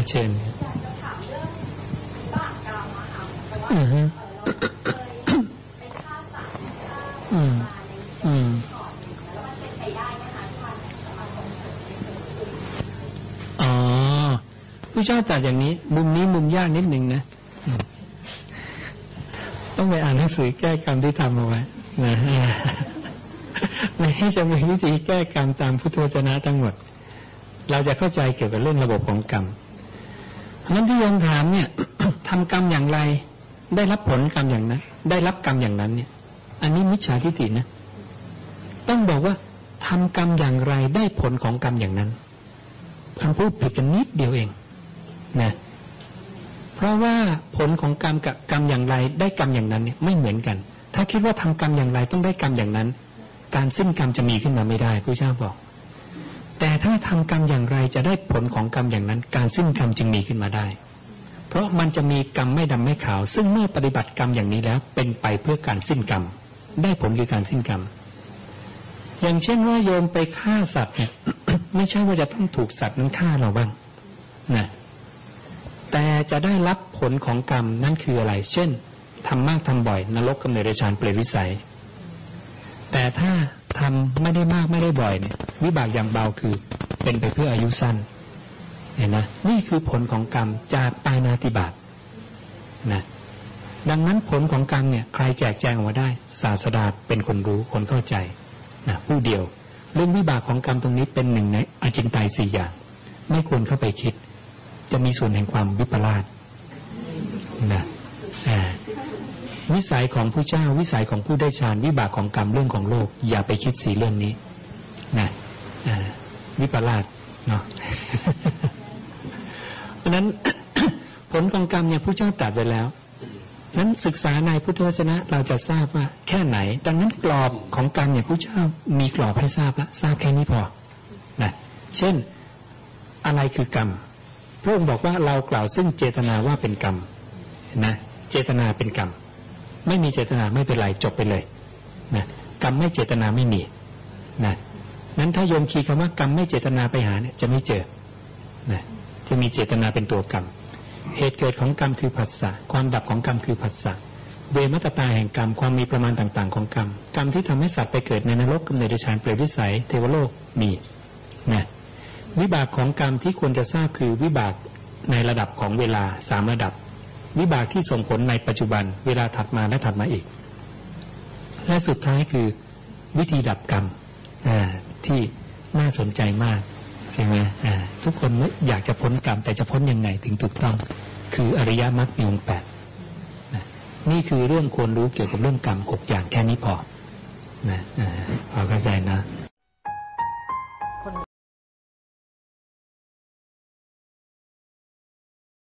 เชิญอยากจะถามเรื่องวิบากกรรมอะค่ะเพราะว่าเราเคยไปฆ่าสัตว์ฆ่ามาในก่อนแล้วมันเป็นไปได้นะคะที่มันจะมาส่งผลในตัวคุณผู้เจ้าตรัสอย่างนี้มุมนี้มุมยากนิดนึงนะต้องไปอ่านหนังสือแก้กรรมที่ทำเอาไว้นะไม่ให้จะมีวิธีแก้กรรมตามพุทธวจนะทั้งหมดเราจะเข้าใจเกี่ยวกับเรื่องระบบของกรรมเพราะฉะนั้นที่โยมถามเนี่ย ทำกรรมอย่างไรได้รับผลกรรมอย่างนั้นได้รับกรรมอย่างนั้นเนี่ยอันนี้มิจฉาทิฏฐินะต้องบอกว่าทำกรรมอย่างไรได้ผลของกรรมอย่างนั้นคำพูดผิดกันนิดเดียวเองนะเพราะว่าผลของกรรมกับกรรมอย่างไรได้กรรมอย่างนั้นเนี่ยไม่เหมือนกันถ้าคิดว่าทำกรรมอย่างไรต้องได้กรรมอย่างนั้นการสิ้นกรรมจะมีขึ้นมาไม่ได้พระเจ้าบอกแต่ถ้าทำกรรมอย่างไรจะได้ผลของกรรมอย่างนั้นการสิ้นกรรมจึงมีขึ้นมาได้เพราะมันจะมีกรรมไม่ดำไม่ขาวซึ่งเมื่อปฏิบัติกรรมอย่างนี้แล้วเป็นไปเพื่อการสิ้นกรรมได้ผลคือการสิ้นกรรมอย่างเช่นว่าโยมไปฆ่าสัตว์เนี่ย ไม่ใช่ว่าจะต้องถูกสัตว์นั้นฆ่าเราบ้างนะแต่จะได้รับผลของกรรมนั่นคืออะไรเช่นทำมากทำบ่อยนรกกำเนิดเดรัจฉานเปรตวิสัยแต่ถ้าทำไม่ได้มากไม่ได้บ่อยเนี่ยวิบากอย่างเบาคือเป็นไปเพื่ออายุสั้นเห็นไหมนี่คือผลของกรรมจากปาณาติบาตนะดังนั้นผลของกรรมเนี่ยใครแจกแจงออกมาได้ศาสดาเป็นคนรู้คนเข้าใจนะผู้เดียวเรื่องวิบากของกรรมตรงนี้เป็นหนึ่งในอจินไตย4อย่างไม่ควรเข้าไปคิดจะมีส่วนแห่งความวิปลาสนะวิสัยของผู้เจ้าวิสัยของผู้ได้ฌานวิบากของกรรมเรื่องของโลกอย่าไปคิด4เรื่องนี้นะวิปลาสเนาะ เพราะนั้น ผลของกรรมเนี่ยผู้เจ้าตรัสไว้แล้วนั้นศึกษาในพุทธวจนะเราจะทราบว่าแค่ไหนดังนั้นกรอบของกรรมเนี่ยผู้เจ้ามีกรอบให้ทราบละทราบแค่นี้พอนะเช่นอะไรคือกรรมพระองค์บอกว่าเรากล่าวซึ่งเจตนาว่าเป็นกรรมนะเจตนาเป็นกรรมไม่มีเจตนาไม่เป็นไรจบไปเลยนะกรรมไม่เจตนาไม่มีนะนั้นถ้าโยมคีย์คำว่ากรรมไม่เจตนาไปหาเนี่ยจะไม่เจอนะจะมีเจตนาเป็นตัวกรรมเหตุเกิดของกรรมคือผัสสะความดับของกรรมคือผัสสะเวมัตตาแห่งกรรมความมีประมาณต่างๆของกรรมกรรมที่ทำให้สัตว์ไปเกิดในนรกกำเนิดเดรัจฉานเปรตวิสัยเทวโลกมีนะวิบากของกรรมที่ควรจะทราบคือวิบากในระดับของเวลา3ระดับวิบากที่ส่งผลในปัจจุบันเวลาถัดมาและถัดมาอีกและสุดท้ายคือวิธีดับกรรมที่น่าสนใจมากใช่ไหมทุกคนอยากจะพ้นกรรมแต่จะพ้นยังไงถึงถูกต้องคืออริยมรรคมีองค์8นี่คือเรื่องควรรู้เกี่ยวกับเรื่องกรรม6อย่างแค่นี้พอนะพอเข้าใจนะ